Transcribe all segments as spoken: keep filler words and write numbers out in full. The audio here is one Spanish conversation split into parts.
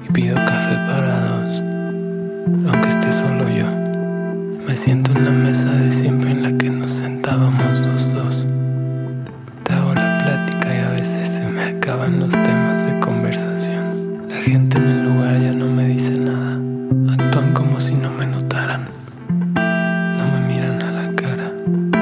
y pido café para dos, aunque esté solo yo. Me siento en la mesa de siempre en la que nos sentábamos los dos. Te hago la plática y a veces se me acaban los temas de conversación. La gente en el lugar ya no me dice nada, actúan como si no me notaran, no me miran a la cara.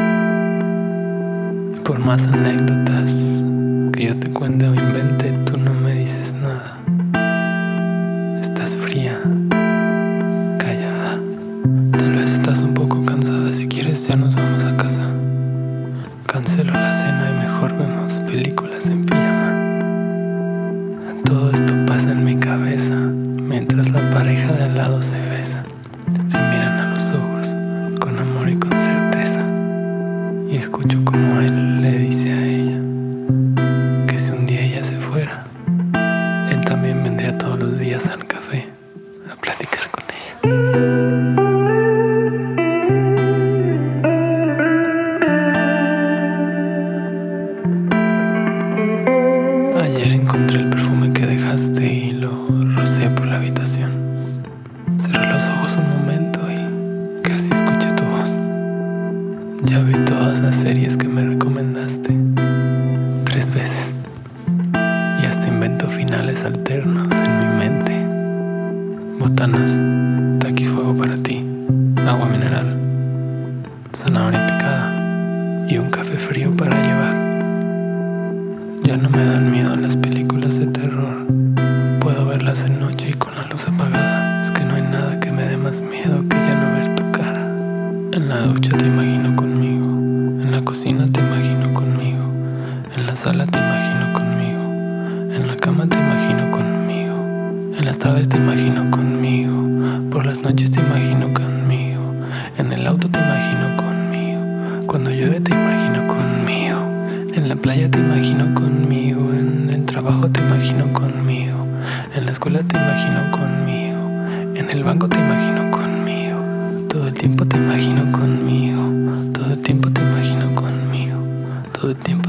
Y por más anécdotas que yo te cuente o invente, tú no me dices nada. Estás fría, callada. Tal vez estás un poco cansada. Si quieres ya nos vamos a casa. Cancelo la cena y mejor vemos películas en pijama. Todo esto pasa en mi cabeza mientras la pareja de al lado se besa. Se miran a los ojos con amor y con certeza. Y escucho como él le dice a ella que si un día ella se fuera, él también vendría todos los días al café a platicar con ella. Ayer encontré el perfume que dejaste y lo rocé por la habitación. Cerré los ojos un momento y casi escuché tu voz. Ya vi todas las series que me recomendaste tres veces y hasta invento finales alternos en mi mente. Botanas, taquis fuego para ti, agua mineral, zanahoria picada y un café frío para llevar. Ya no me dan miedo las películas de terror. Puedo verlas de noche y con la luz apagada. Es que no hay nada que me dé más miedo que ya no ver tu cara. En la ducha te imagino conmigo, en la cocina te imagino conmigo, en la sala te imagino conmigo, en la cama te imagino conmigo, en las tardes te imagino conmigo, por las noches te imagino conmigo, en el auto te imagino conmigo, cuando llueve te imagino conmigo, en la playa te imagino conmigo, en el trabajo te imagino conmigo, en la escuela te imagino conmigo, en el banco te imagino conmigo, todo el tiempo te imagino conmigo, todo el tiempo te imagino conmigo, todo el tiempo